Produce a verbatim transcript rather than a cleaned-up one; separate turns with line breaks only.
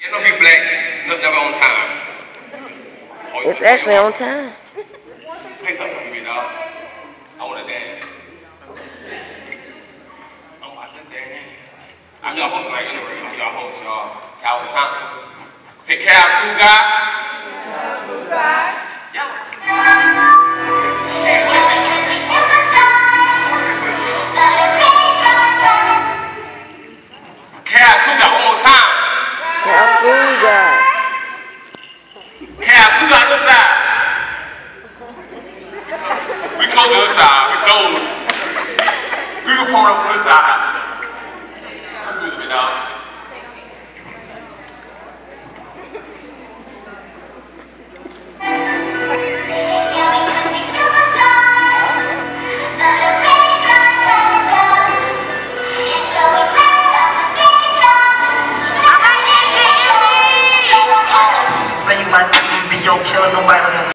It's gonna be black, no, never on time. Oh,
it's actually on time.
Play something for me, dog. I wanna dance. I'm about to dance. I'm your host tonight anyway. I'm your host, y'all. Calvin Thompson. Say Cal, cool guy. Cal, cool guy. Yeah. Cal, cool guy, one more time.
Cal, cool guy.
Cal, cool guy, this side. We close to this side. We close. We can form up on this side. That's what we dog.
Say you might be your killer, nobody